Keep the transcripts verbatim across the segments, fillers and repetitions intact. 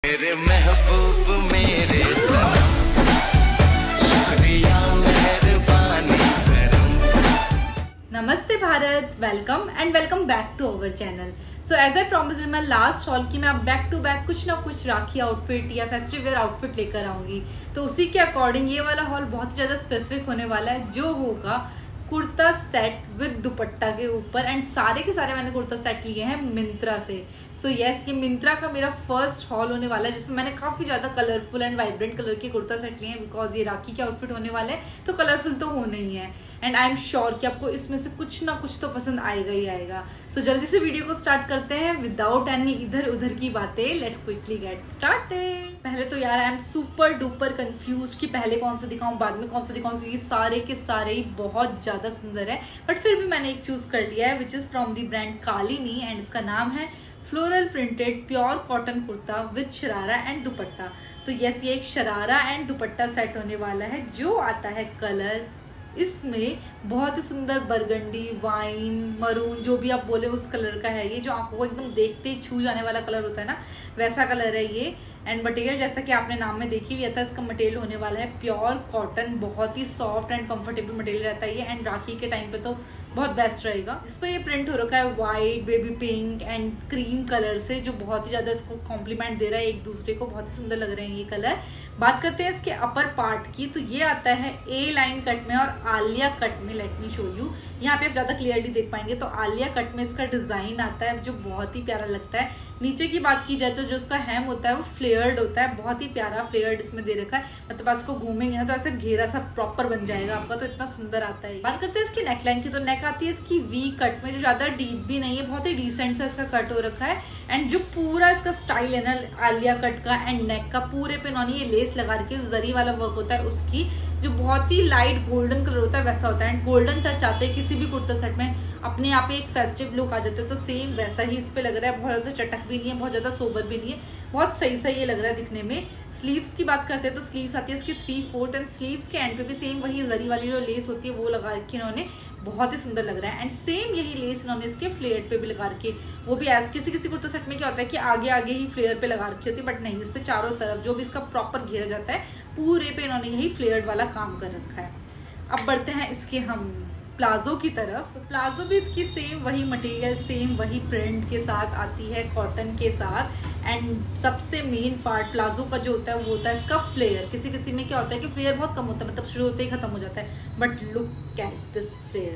मेरे महबूब मेरे सनम, शुक्रिया मेहरबानी करम। नमस्ते Bharat, welcome and welcome back to our channel. So as I promised in my last haul कि मैं अब बैक टू बैक कुछ ना कुछ राखी आउटफिट या फेस्टिव वेयर आउटफिट लेकर आऊंगी। तो उसी के अकॉर्डिंग ये वाला हॉल बहुत ज्यादा स्पेसिफिक होने वाला है, जो होगा कुर्ता सेट विद दुपट्टा के ऊपर। एंड सारे के सारे मैंने कुर्ता सेट लिए हैं मिंत्रा से। सो so यस yes, ये मिंत्रा का मेरा फर्स्ट हॉल होने वाला है, जिसमें मैंने काफी ज्यादा कलरफुल एंड वाइब्रेंट कलर के कुर्ता सेट लिए हैं, बिकॉज ये राखी के आउटफिट होने वाले हैं तो कलरफुल तो होने ही है। एंड आई एम श्योर कि आपको इसमें से कुछ ना कुछ तो पसंद आएगा ही आएगा। सो so, जल्दी से वीडियो को स्टार्ट करते हैं विदाउट एनी इधर उधर की बातें। Let's quickly get started. पहले तो यार I am super duper confuse कि पहले कौन सा दिखाऊं बाद में कौन सा दिखाऊं, क्योंकि सारे के सारे ही बहुत ज्यादा सुंदर है। बट फिर भी मैंने एक चूज कर लिया है, which is from the brand Kalini and इसका नाम है floral printed pure cotton kurta with sharara and dupatta. तो यस, ये एक शरारा एंड दुपट्टा सेट होने वाला है, जो आता है कलर इसमें बहुत ही सुंदर बरगंडी, वाइन, मरून, जो भी आप बोले उस कलर का है। ये जो आंखों को एकदम देखते ही छू जाने वाला कलर होता है ना, वैसा कलर है ये। एंड मटेरियल जैसा कि आपने नाम में देख ही लिया था, इसका मटेरियल होने वाला है प्योर कॉटन। बहुत ही सॉफ्ट एंड कंफर्टेबल मटेरियल रहता है ये, एंड राखी के टाइम पे तो बहुत बेस्ट रहेगा। जिसपे ये प्रिंट हो रखा है white, baby pink and cream colour से, जो बहुत ही ज्यादा इसको कॉम्प्लीमेंट दे रहा है एक दूसरे को। बहुत ही सुंदर लग रहे हैं ये कलर। बात करते हैं इसके अपर पार्ट की, तो ये आता है ए लाइन कट में और आलिया कट में। लेट मी शो यू, यहाँ पे आप ज्यादा क्लियरली देख पाएंगे। तो आलिया कट में इसका डिजाइन आता है, जो बहुत ही प्यारा लगता है। नीचे की बात की जाए तो जो इसका हेम होता है वो फ्लेयर्ड होता है, बहुत ही प्यारा फ्लेयर्ड इसमें दे रखा है। मतलब आप इसको घूमेंगे ना तो ऐसे घेरा सा प्रॉपर बन जाएगा आपका, तो इतना सुंदर आता है। बात करते हैं इसकी नेकलाइन की, तो नेक आती है इसकी वी कट में, जो ज्यादा डीप भी नहीं है, बहुत ही डिसेंट सा इसका कट हो रखा है। एंड जो पूरा इसका स्टाइल है ना आलिया कट का एंड नेक का, पूरे पे इन्होंने ये लेस लगा रखी है, जरी वाला वर्क होता है उसकी, जो बहुत ही लाइट गोल्डन कलर होता है वैसा होता है। एंड गोल्डन टच आते हैं किसी भी कुर्ता सेट में, अपने आप एक फेस्टिव लुक आ जाता है। तो सेम वैसा ही इस पे लग रहा है, बहुत ज्यादा चटक भी नहीं है, बहुत ज्यादा सोबर भी नहीं है, बहुत सही सही ये लग रहा है दिखने में। स्लीव्स की बात करते हैं तो स्लीव्स आती है इसकी थ्री फोर्थ एंड स्लीव्स के एंड पे भी सेम वही जरी वाली जो लेस होती है वो लगा रखी है इन्होंने, बहुत ही सुंदर लग रहा है। एंड सेम यही लेस इन्होंने इसके फ्लेयर पे भी लगा रखी, वो भी एज किसी किसी कुर्ता सेट में क्या होता है कि आगे आगे ही फ्लेयर पे लगा रखी होती है, बट नहीं, इस पे चारों तरफ जो भी इसका प्रॉपर घेरा जाता है पूरे पे इन्होंने यही फ्लेयर्ड वाला काम कर रखा है। अब बढ़ते हैं इसके हम प्लाजो की तरफ। तो प्लाजो भी इसकी सेम वही मटेरियल, सेम वही प्रिंट के साथ आती है, कॉटन के साथ। एंड सबसे मेन पार्ट प्लाजो का जो होता है वो होता है इसका फ्लेयर। किसी किसी में क्या होता है कि फ्लेयर बहुत कम होता है, मतलब शुरू होते ही खत्म हो जाता है, but look at this flare,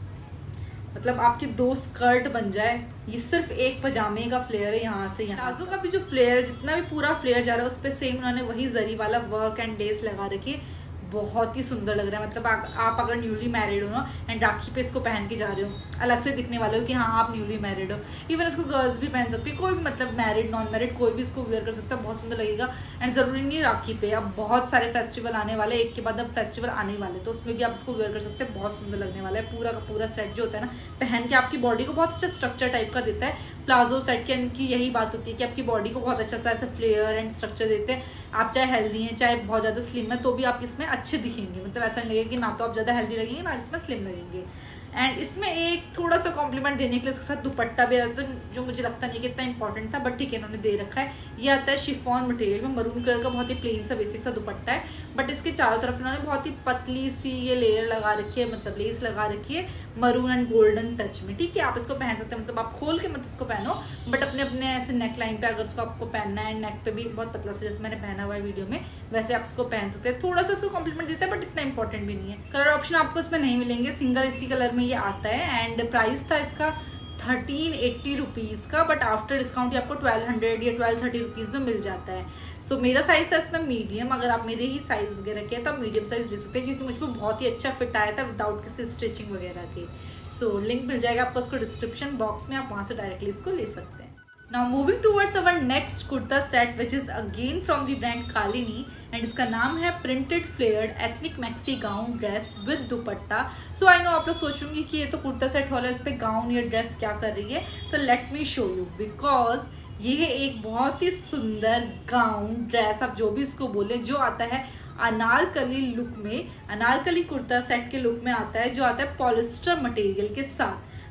मतलब आपकी दो स्कर्ट बन जाए। ये सिर्फ एक पजामे का फ्लेयर है यहाँ से यहाँ। प्लाजो का भी जो फ्लेयर है, जितना भी पूरा फ्लेयर जा रहा है उस पर सेम उन्होंने वही जरी वाला वर्क एंड लेस लगा रखी है, बहुत ही सुंदर लग रहा है। मतलब आ, आप अगर न्यूली मैरिड हो ना एंड राखी पे इसको पहन के जा रहे हो, अलग से दिखने वाले हो कि हाँ आप न्यूली मैरिड हो। इवन इसको गर्ल्स भी पहन सकती है, कोई भी, मतलब मैरिड नॉन मैरिड कोई भी इसको वेयर कर सकता है, बहुत सुंदर लगेगा। एंड जरूरी नहीं राखी पे, अब बहुत सारे फेस्टिवल आने वाले, एक के बाद अब फेस्टिवल आने वाले, तो उसमें भी आप इसको वेयर कर सकते हैं, बहुत सुंदर लगने वाला है। पूरा का पूरा सेट जो होता है ना, पहन के आपकी बॉडी को बहुत अच्छा स्ट्रक्चर टाइप का देता है। प्लाजो सेट के इनकी यही बात होती है कि आपकी बॉडी को बहुत अच्छा सा ऐसे फ्लेयर एंड स्ट्रक्चर देते हैं। आप चाहे हेल्दी हैं चाहे बहुत ज्यादा स्लिम है, तो भी आप इसमें अच्छे दिखेंगे। मतलब ऐसा नहीं लगेगा कि ना तो आप ज्यादा हेल्दी लगेंगे ना इसमें स्लिम लगेंगे। एंड इसमें एक थोड़ा सा कॉम्प्लीमेंट देने के लिए इसके साथ दुपट्टा भी आता है, जो मुझे लगता नहीं कि इतना इंपॉर्टेंट था, बट ठीक है इन्होंने दे रखा है। ये आता है शिफॉन मटेरियल में, मरून कलर का, बहुत ही प्लेन सा बेसिक सा दुपट्टा है, बट इसके चारों तरफ इन्होंने बहुत ही पतली सी ये लेयर लगा रखी है, मतलब लेस लगा रखी है मरून एंड गोल्डन टच में। ठीक है, आप इसको पहन सकते हैं, मतलब आप खोल के मत इसको पहनो, बट अपने अपने ऐसे नेक लाइन पे अगर इसको आपको पहनना है, नेक पे भी बहुत पतला सा जैसे मैंने पहना हुआ है वीडियो में, वैसे आप इसको पहन सकते हैं। थोड़ा सा इसको कॉम्प्लीमेंट देता है, बट इतना इंपॉर्टेंट भी नहीं है। कलर ऑप्शन आपको इसमें नहीं मिलेंगे, सिंगल इसी कलर में ये आता है। एंड प्राइस था इसका थर्टीन एट्टी रुपीज का, बट आफ्टर डिस्काउंट ये आपको ट्वेल्व हंड्रेड या ट्वेल्व थर्टी रुपीज में मिल जाता है। सो so, मेरा साइज था इसमें मीडियम, अगर आप मेरे ही साइज वगैरह के तो आप मीडियम साइज ले सकते हैं, क्योंकि मुझको बहुत ही अच्छा फिट आया था विदाउट किसी स्टिचिंग वगैरह के। सो so, लिंक मिल जाएगा आपको इसको डिस्क्रिप्शन बॉक्स में, आप वहां से डायरेक्टली इसको ले सकते हैं। Now moving towards our next kurta set, which is again from the brand Kalini, and इसका नाम है printed flared ethnic maxi gown dress with dupatta. So I know आप लोग सोच रहे कि ये तो कुर्ता सेट वाला है, इस पे गाउन या ड्रेस क्या कर रही है, तो let me show you, because ये है एक बहुत ही सुंदर गाउन ड्रेस, आप जो भी इसको बोले, जो आता है अनारकली लुक में, अनारकली कुर्ता सेट के लुक में आता है, जो आता है पॉलिस्टर मटेरियल के साथ।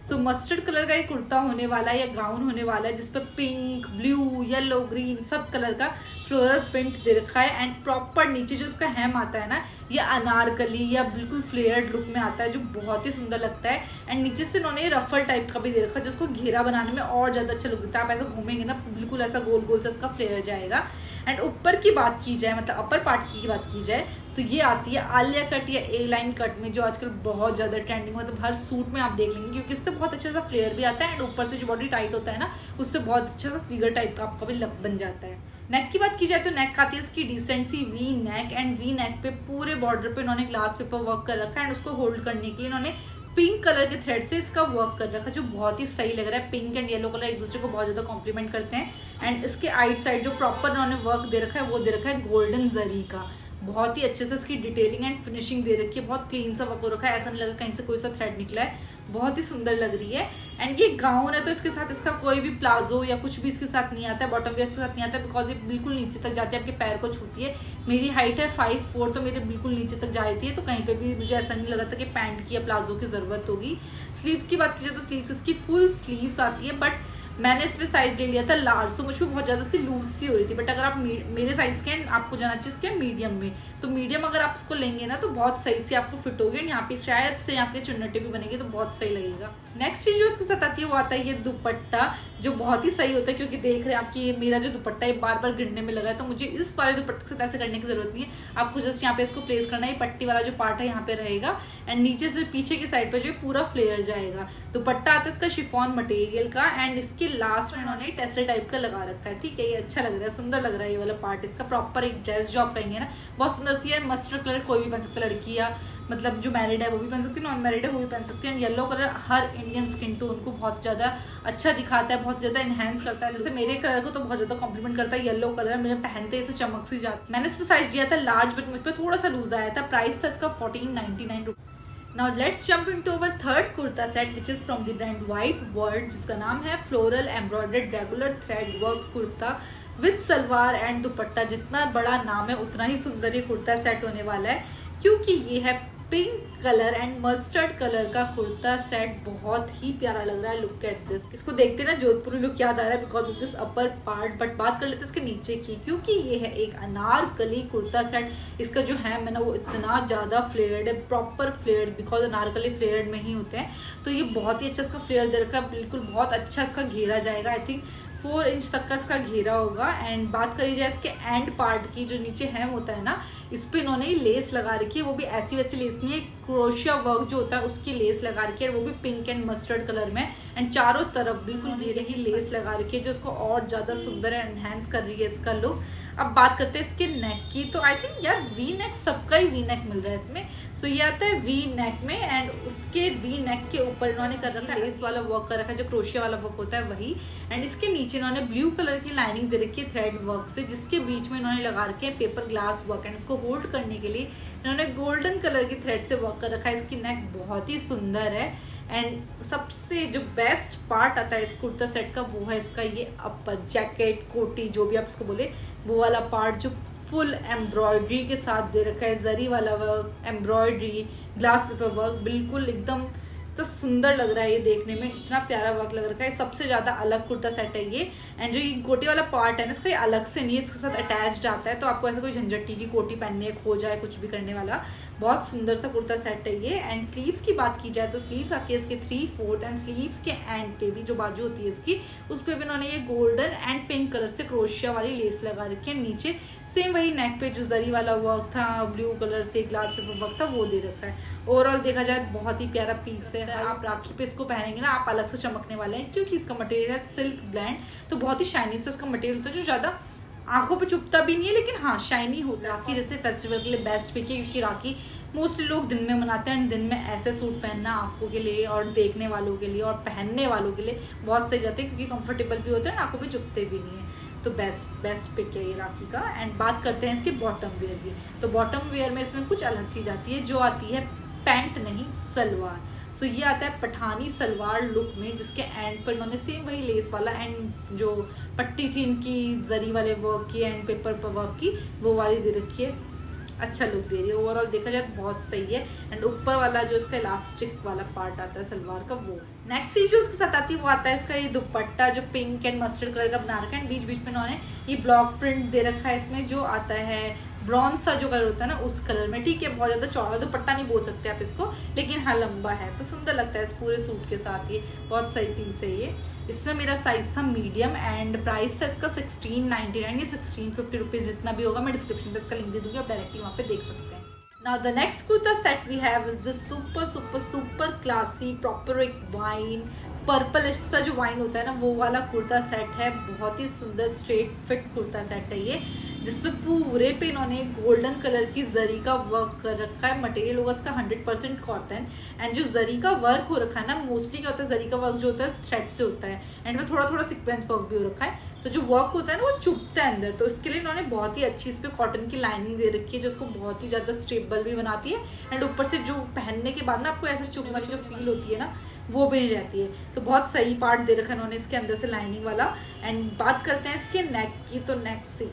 सो मस्टर्ड कलर का ये कुर्ता होने वाला है या गाउन होने वाला है, जिसपे पिंक, ब्लू, येलो, ग्रीन सब कलर का फ्लोरल प्रिंट दे रखा है। एंड प्रॉपर नीचे जो इसका हेम आता है ना, ये अनारकली या बिल्कुल फ्लेयर्ड लुक में आता है, जो बहुत ही सुंदर लगता है। एंड नीचे से इन्होंने रफल टाइप का भी दे रखा है, जिसको घेरा बनाने में और ज्यादा अच्छा लुक देता है। आप ऐसा घूमेंगे ना, बिल्कुल ऐसा गोल गोल से इसका फ्लेयर जाएगा। एंड ऊपर की बात की जाए, मतलब अपर पार्ट की बात की जाए, तो ये आती है आलिया कट या ए लाइन कट में, जो आजकल बहुत ज्यादा ट्रेंडिंग, मतलब हर सूट में आप देख लेंगे, क्योंकि इससे बहुत अच्छा सा फ्लेयर भी आता है। एंड ऊपर से जो बॉडी टाइट होता है ना, उससे बहुत अच्छा सा फिगर टाइप का आपका भी लुक बन जाता है। नेक की बात की जाए तो नेक आती है इसकी डिसेंट सी V neck. And V neck पे पूरे बॉर्डर पे इन्होंने ग्लास पेपर वर्क कर रखा है। एंड उसको होल्ड करने के लिए इन्होंने पिंक कलर के थ्रेड से इसका वर्क कर रखा है, जो बहुत ही सही लग रहा है। पिंक एंड येलो कलर एक दूसरे को बहुत ज्यादा कॉम्प्लीमेंट करते हैं। एंड इसके आइट साइड जो प्रॉपर इन्होंने वर्क दे रखा है, वो दे रखा है गोल्डन जरी का। बहुत ही अच्छे से इसकी डिटेलिंग एंड फिनिशिंग दे रखी है, बहुत क्लीन सा वर्क हो रखा है, ऐसा नहीं लगा कहीं से कोई सा थ्रेड निकला है, बहुत ही सुंदर लग रही है। एंड ये गाउन है तो इसके साथ इसका कोई भी प्लाजो या कुछ भी इसके साथ नहीं आता है, बॉटम वेयर इसके साथ नहीं आता है, बिकॉज ये बिल्कुल नीचे तक जाती है, आपके पैर को छूती है। मेरी हाइट है फाइव फोर, तो मेरे बिल्कुल नीचे तक जाती है, तो कहीं पे भी मुझे ऐसा नहीं लगा था कि पैंट की या प्लाजो की जरूरत होगी। स्लीव्स की बात की जाए तो स्लीव्स इसकी फुल स्लीव्स आती है, बट मैंने इसमें साइज ले लिया था लार्ज, तो मुझ पर बहुत ज्यादा सी लूज सी हो रही थी। बट अगर आप मेरे साइज के हैं, आपको जाना चाहिए इसके मीडियम में, तो मीडियम अगर आप इसको लेंगे ना, तो बहुत सही से आपको फिट होगी। यहाँ पे शायद से यहाँ पे चुन्नटे भी बनेंगे, तो बहुत सही लगेगा। नेक्स्ट चीज जो इसके साथ आती है वो आता है ये दुपट्टा, जो बहुत ही सही होता है, क्योंकि देख रहे हैं आपकी मेरा जो दुपट्टा है बार बार गिरने में लगा है, तो मुझे इस वाले दुपट्टे के साथ ऐसे करने की जरूरत नहीं है। आपको जस्ट यहाँ पे इसको प्लेस करना है, पट्टी वाला जो पार्ट है यहाँ पे रहेगा। एंड नीचे से पीछे की साइड पे जो पूरा फ्लेयर जाएगा। दुपट्टा आता है इसका शिफॉन मटेरियल का। एंड इसके लास्ट में इन्होंने टेसर टाइप का लगा रखा है, ठीक है, ये अच्छा लग रहा है, सुंदर लग रहा है ये वाला पार्ट इसका। प्रॉपर एक ड्रेस जो आप कहेंगे ना, बहुत सुंदर सी है। मस्टर्ड कलर कोई भी पहन सकता है, लड़की या मतलब जो मैरिड है वो भी पहन सकती है, नॉन मैरिड है वो भी पहन सकती है। एंड येलो कलर हर इंडियन स्किन टोन को बहुत ज्यादा अच्छा दिखाता है, बहुत ज्यादा एनहेंस करता है। जैसे मेरे कलर को तो बहुत ज्यादा कॉम्प्लीमेंट करता है येलो कलर, मेरे पहनते इसे चमक सी जाती। मैंने इसमें साइज लिया था लार्ज, बट मुझ पर थोड़ा सा लूज आया था। प्राइस था इसका fourteen ninety nine rupees. Now let's jump into our third kurta set, which is from the brand White World, जिसका नाम है floral embroidered regular thread work kurta with salwar and dupatta. जितना बड़ा नाम है उतना ही सुंदर ये कुर्ता सेट होने वाला है, क्योंकि ये है pink colour and mustard colour का कुर्ता सेट। बहुत ही प्यारा लग रहा है, लुक एट दिस। इसको देखते ना जोधपुरी लुक याद आ रहा है because of this upper part. But बात कर लेते हैं इसके नीचे की, क्योंकि ये है एक अनारकली कुर्ता सेट। इसका जो है मैंने वो इतना ज्यादा फ्लेयर्ड है, proper flared, because Anarkali flared में ही होते हैं। तो ये बहुत ही अच्छा इसका फ्लेयर दे रखा है, बिल्कुल बहुत अच्छा इसका घेरा जाएगा। आई थिंक फोर इंच तक का इसका घेरा होगा। एंड बात करी जाए इसके एंड पार्ट की, जो नीचे हेम होता है ना, इस पे इन्होंने लेस लगा रखी है, वो भी ऐसी वैसी लेस नहीं है, क्रोशिया वर्क जो होता है उसकी लेस लगा रखी है, वो भी पिंक एंड मस्टर्ड कलर में। एंड चारों तरफ बिल्कुल घेरे ही लेस लगा रखी है, जो इसको और ज्यादा सुंदर एनहेंस कर रही है इसका लुक। अब बात करते हैं इसके नेक की, तो आई थिंक यार वी नेक सबका ही वी नेक मिल रहा है इसमें। सो so, ये आता है वी नेक में, एंड उसके वी नेक के ऊपर इन्होंने कर रखा है लेस वाला वर्क कर रखा है, जो क्रोशिया वाला वर्क होता है वही। एंड इसके नीचे इन्होंने ब्लू कलर की लाइनिंग दे रखी है थ्रेड वर्क से, जिसके बीच में इन्होंने लगा रखे हैं पेपर ग्लास वर्क। एंड उसको होल्ड करने के लिए इन्होंने गोल्डन कलर की थ्रेड से वर्क कर रखा है। इसकी नेक बहुत ही सुंदर है। एंड सबसे जो बेस्ट पार्ट आता है इस कुर्ता सेट का, वो है इसका ये अपर जैकेट, कोटी, जो भी आप इसको बोले, वो वाला पार्ट जो फुल एम्ब्रॉयडरी के साथ दे रखा है, जरी वाला work, embroidery, glass paper work, बिल्कुल एकदम तो सुंदर लग रहा है ये देखने में, इतना प्यारा वर्क लग रखा है। सबसे ज्यादा अलग कुर्ता सेट है ये। एंड जो ये कोटी वाला पार्ट है ना, इसका ये अलग से नहीं है, इसके साथ अटैच्ड आता है, तो आपको ऐसा कोई झंझट नहीं की कोटी पहनने खो जाए कुछ भी करने वाला। बहुत सुंदर सा कुर्ता सेट है ये। एंड स्लीव्स की बात की जाए तो स्लीव्स आती है इसके थ्री फोर्थ। एंड स्लीव्स के एंड पे भी जो बाजू होती है इसकी, उस पर भी उन्होंने ये गोल्डन एंड पिंक कलर से क्रोशिया वाली लेस लगा रखी है। नीचे सेम वही नेक पे जो जरी वाला वर्क था, ब्लू कलर से ग्लास पेपर वर्क था, वो दे रखा है। ओवरऑल देखा जाए बहुत ही प्यारा पीस है। आप राखी पे इसको पहनेंगे ना, आप अलग से चमकने वाले हैं, क्योंकि इसका मटेरियल है सिल्क ब्लेंड, तो बहुत ही शाइनी से इसका मटेरियल होता है, जो ज्यादा आंखों पे चुभता भी नहीं है, लेकिन हाँ शाइनी होता है। राखी जैसे फेस्टिवल के लिए बेस्ट पिक है, क्योंकि राखी मोस्टली लोग दिन में मनाते हैं। दिन में ऐसे सूट पहनना आंखों के लिए और देखने वालों के लिए और पहनने वालों के लिए बहुत सही रहते हैं, क्योंकि कंफर्टेबल भी होते हैं, आंखों पे चुभते भी नहीं है। तो बेस्ट बेस्ट पिक है ये राखी का। एंड बात करते हैं इसके बॉटम वेयर की, तो बॉटम वेयर में इसमें कुछ अलग चीज आती है, जो आती है पैंट नहीं सलवार। सो so, ये आता है पठानी सलवार लुक में, जिसके एंड पर इन्होंने सेम वही लेस वाला एंड जो पट्टी थी इनकी जरी वाले वर्क की एंड पेपर पर वर्क की, वो वाली दे रखी है। अच्छा लुक दे रही है। ओवरऑल देखा जाए बहुत सही है। एंड ऊपर वाला जो इसका इलास्टिक वाला पार्ट आता है सलवार का वो। नेक्स्ट चीज जो उसके साथ आती है वो आता है इसका ये दुपट्टा जो पिंक एंड मस्टर्ड कलर का बना रखा है। बीच बीच में इन्होंने ये ब्लॉक प्रिंट दे रखा है इसमें जो आता है ब्रॉन्ज सा जो कलर होता है ना उस कलर में। ठीक है, बहुत ज्यादा चौड़ा दुपट्टा नहीं बोल सकते आप इसको, लेकिन हाँ लंबा है तो सुंदर लगता है इस पूरे सूट के साथ। ये बहुत सही पीस है ये। इसमें मेरा साइज था मीडियम एंड प्राइस था इसका सिक्सटीन नाइनटी नाइन या सिक्सटीन फिफ्टी रुपीज जितना भी होगा। मैं डिस्क्रिप्शन पे इसका लिंक दे दूंगी, आप डायरेक्टली वहाँ पे देख सकते हैं। Now the next kurta set we have is this super super super classy proper एक वाइन पर्पल सा जो वाइन होता है ना वो वाला कुर्ता सेट है। बहुत ही सुंदर स्ट्रेट फिट कुर्ता सेट है ये, जिसपे पूरे पे इन्होंने गोल्डन कलर की जरी का वर्क कर रखा है। मटेरियल होगा इसका हंड्रेड परसेंट कॉटन एंड जो जरी का वर्क हो रखा है ना मोस्टली क्या होता है जरी का वर्क जो होता है थ्रेड से होता है एंड में थोड़ा थोड़ा सीक्वेंस वर्क भी हो रखा है। तो जो वर्क होता है ना वो चुभता है अंदर, तो इसके लिए इन्होंने बहुत ही अच्छी इस पे कॉटन की लाइनिंग दे रखी है जो उसको बहुत ही ज्यादा स्टेबल भी बनाती है एंड ऊपर से जो पहनने के बाद ना आपको ऐसे चुभने वाली जो फील होती है ना वो भी नहीं रहती है। तो बहुत सही पार्ट दे रखा है इन्होंने इसके अंदर से लाइनिंग वाला। एंड बात करते हैं इसके नेक की, तो नेक से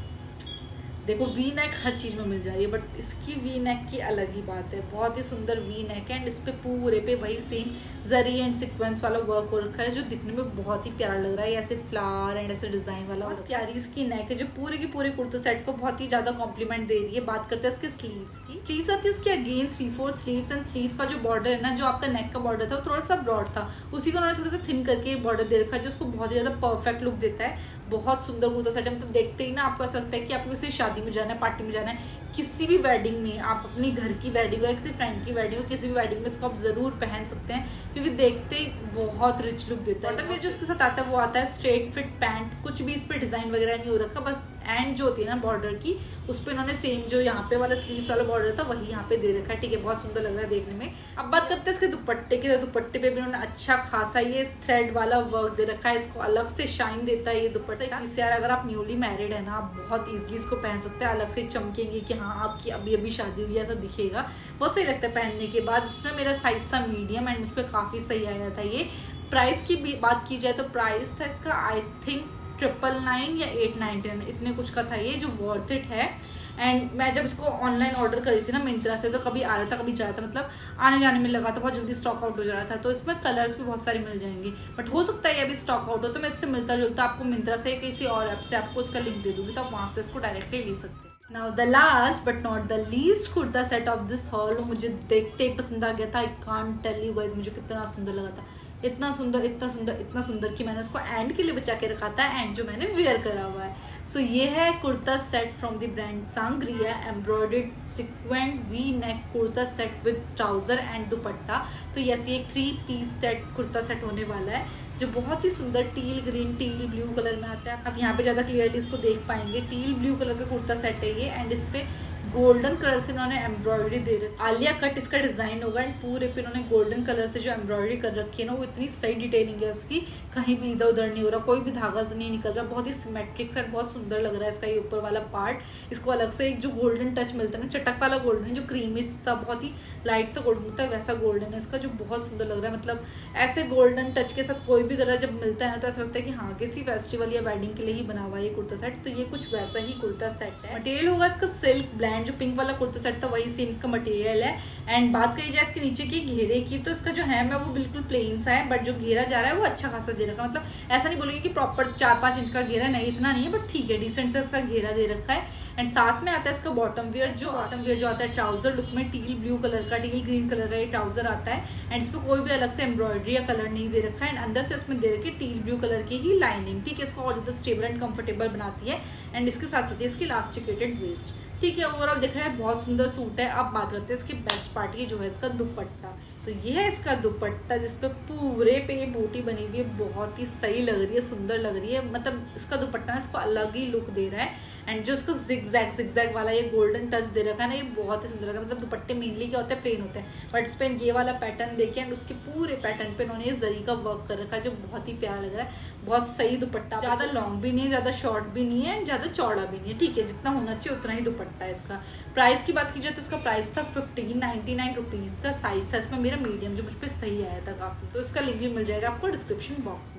देखो वी नेक हर चीज में मिल जा रही है बट इसकी वी नेक की अलग ही बात है। बहुत ही सुंदर वी नेक है एंड इस पे पूरे पे वही सेम जरी एंड सीक्वेंस वाला वर्क हो रखा है जो दिखने में बहुत ही प्यारा लग रहा है। ऐसे फ्लावर एंड ऐसे डिजाइन वाला और प्यारी इसकी नेक है जो पूरे की पूरे कुर्ता सेट को बहुत ही ज्यादा कॉम्प्लीमेंट दे रही है। बात करते हैं इसके स्लीव्स की। स्लीव्स आती है इसकी again three fourth sleeves and sleeves का जो बॉर्डर है ना जो आपका नेक का बॉर्डर था वो थोड़ा सा ब्रॉड था, उसी को उन्होंने थोड़ा सा थिन करके बॉर्डर दे रखा है जो उसको बहुत ही ज्यादा परफेक्ट लुक देता है। बहुत सुंदर कुर्ता सेट है, मतलब देखते ही ना आपको ऐसा लगता है कि आपको किसी शादी में जाना है, पार्टी में जाना है, किसी भी वेडिंग में, आप अपनी घर की वेडिंग हो या किसी फ्रेंड की वेडिंग हो, किसी भी वेडिंग में इसको आप जरूर पहन सकते हैं क्योंकि देखते ही बहुत रिच लुक देता है। बॉटम जो इसके साथ आता है वो आता है स्ट्रेट फिट पैंट, कुछ भी इस पे डिजाइन वगैरह नहीं हो रखा, बस एंड जो होती है ना बॉर्डर की उस पे इन्होंने सेम जो यहाँ पे वाला स्लीव्स वाला बॉर्डर था वही यहाँ पे दे रखा है। ठीक है, बहुत सुंदर लग रहा है देखने में। अब बात करते हैं इसके दुपट्टे की। दुपट्टे पे भी उन्होंने अच्छा खासा ये थ्रेड वाला वर्क दे रखा है, इसको अलग से शाइन देता है ये दुपट्टा। इस यार अगर आप न्यूली मैरिड है ना आप बहुत ईजिली इसको पहन सकते हैं, अलग से चमकेंगे कि हाँ आपकी अभी अभी शादी हुई ऐसा दिखेगा, बहुत सही लगता है पहनने के बाद। इसमें मेरा साइज था मीडियम एंड मुझ पर काफी सही आया था ये। प्राइस की बात की जाए तो प्राइस था इसका आई थिंक ट्रिपल नाइन या एट नाइनटी नाइन इतने कुछ का था ये, जो वर्थ इट है। एंड मैं जब इसको ऑनलाइन ऑर्डर करी थी ना मिंत्रा से तो कभी आ रहा था कभी जा रहा था, मतलब आने जाने में लगा था, बहुत जल्दी स्टॉक आउट हो जा रहा था। तो इसमें कलर्स भी बहुत सारे मिल जाएंगे बट हो सकता है ये अभी स्टॉक आउट हो, तो मैं इससे मिलता जुलता आपको मिंत्रा से किसी और ऐप से आपको उसका लिंक दे दूंगी तो आप वहां से इसको डायरेक्टली ले सकते हैं। Now the last but not the least kurta set of this haul मुझे देखते ही पसंद आ गया था। I can't tell you guys मुझे कितना सुंदर लगा था, इतना सुंदर इतना सुंदर इतना सुंदर कि मैंने उसको एंड के लिए बचा के रखा था एंड जो मैंने वेयर करा हुआ है। सो so, ये है kurta set from the brand Sangria, embroidered sequinned V neck kurta set with trouser and dupatta. तो यस ये एक three piece set kurta set होने वाला है जो बहुत ही सुंदर teal green teal blue colour में आता है। आप यहाँ पे ज्यादा क्लियरली इसको देख पाएंगे, टील ब्लू कलर का कुर्ता सेट है ये एंड इस पे गोल्डन कलर से इन्होंने एम्ब्रॉयडरी दे रखी, आलिया कट इसका डिजाइन होगा एंड पूरे पे इन्होंने गोल्डन कलर से जो एम्ब्रॉयडरी कर रखी है ना वो इतनी सही डिटेलिंग है उसकी, कहीं भी इधर उधर नहीं हो रहा, कोई भी धागा से नहीं निकल रहा, बहुत ही सिमेट्रिक सेट, बहुत सुंदर लग रहा है इसका ये ऊपर वाला पार्ट। इसको अलग से एक जो गोल्डन टच मिलता है ना, चटक वाला गोल्डन है जो क्रीमी सा बहुत ही लाइट सा गोल्डन होता है वैसा गोल्डन है इसका जो बहुत सुंदर लग रहा है। मतलब ऐसे गोल्डन टच के साथ कोई भी कलर जब मिलता है ना तो ऐसा लगता है कि हाँ किसी फेस्टिवल या वेडिंग के लिए ही बना हुआ है ये कुर्ता सेट। तो ये कुछ वैसा ही कुर्ता सेट है। मटेरियल होगा इसका सिल्क ब्लैंड, जो पिंक वाला कुर्ता सेट था वही सेम इसका मटेरियल है। एंड बात करी जाए इसके नीचे की घेरे की तो इसका जो है मैं वो बिल्कुल प्लेन सा है बट जो घेरा जा रहा है वो अच्छा खासा दे रखा है। मतलब ऐसा नहीं बोलेंगे कि प्रॉपर चार पांच इंच का घेरा, नहीं इतना नहीं है बट ठीक है डिसेंट सा इसका घेरा दे रखा है। एंड साथ में आता है इसका बॉटम वियर, जो बॉटम वियर जो आता है ट्राउजर लुक में टील ब्लू कलर का, टील ग्रीन कलर का ये ट्राउजर आता है एंड इस पर कोई भी अलग से एम्ब्रॉयडरी या कलर नहीं दे रखा है एंड अंदर से इसमें दे रखी है टील ब्लू कलर की ही लाइनिंग। ठीक है, इसको और ज्यादा स्टेबल एंड कंफर्टेबल बनाती है एंड इसके साथ होती है इसकी इलास्टिकेटेड वेस्ट। ठीक है, ओवरऑल देखा है बहुत सुंदर सूट है। अब बात करते हैं इसकी बेस्ट पार्ट की जो है इसका दुपट्टा। तो ये है इसका दुपट्टा जिसपे पूरे पे ये बूटी बनी हुई है, बहुत ही सही लग रही है, सुंदर लग रही है। मतलब इसका दुपट्टा ना इसको अलग ही लुक दे रहा है एंड जो इसको जिगजैग जिगजैग वाला ये गोल्डन टच दे रखा है ना ये बहुत ही सुंदर लग रहा है। मतलब दुपट्टे मेनली क्या होता है प्लेन होते हैं बट इस पे ये वाला पैटर्न देखे एंड उसके पूरे पैटर्न पे इन्होंने ये जरी का वर्क कर रखा है जो बहुत ही प्यारा लग रहा है। बहुत सही दुपट्टा, ज्यादा लॉन्ग भी नहीं है, ज्यादा शॉर्ट भी नहीं है, ज्यादा चौड़ा भी नहीं है। ठीक है, जितना होना चाहिए उतना ही दुपट्टा है इसका। प्राइस की बात की जाए तो इसका प्राइस था फिफ्टीन नाइनटी नाइन रुपीज का। साइज था इसमें मेरा मीडियम जो मुझ पर सही आया था काफी, तो इसका लिंक भी मिल जाएगा आपको डिस्क्रिप्शन बॉक्स में। सो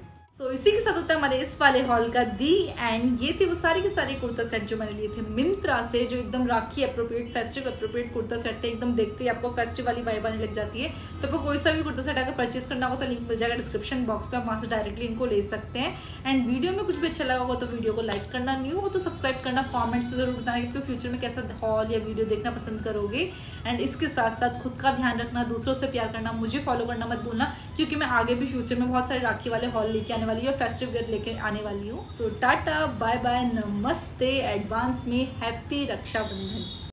तो so, इसी के साथ होता है हमारे इस वाले हॉल का दी एंड। ये थे वो सारे के सारे कुर्ता सेट जो मैंने लिए थे मिंत्रा से, जो एकदम Rakhi appropriate festive appropriate kurta set थे। एकदम देखते ही आपको फेस्टिव वाली वाइब आने लग जाती है। तो आपको कोई सा भी कुर्ता सेट अगर परचेज करना हो तो लिंक मिल जाएगा डिस्क्रिप्शन बॉक्स पे, आप वहाँ से डायरेक्टली इनको ले सकते हैं। एंड वीडियो में कुछ भी अच्छा लगा होगा तो वीडियो को लाइक करना, न्यू हो तो सब्सक्राइब करना, कॉमेंट्स में जरूर बताना कि फ्यूचर में कैसा हॉल या वीडियो देखना पसंद करोगे। एंड इसके साथ साथ खुद का ध्यान रखना, दूसरों से प्यार करना, मुझे फॉलो करना मत भूलना, क्योंकि मैं आगे भी फ्यूचर में बहुत सारे राखी वाले हॉल लेके आने वाली हूँ, फेस्टिव वेयर लेके आने वाली हूँ। सो टाटा बाय बाय, नमस्ते, एडवांस में हैप्पी रक्षाबंधन।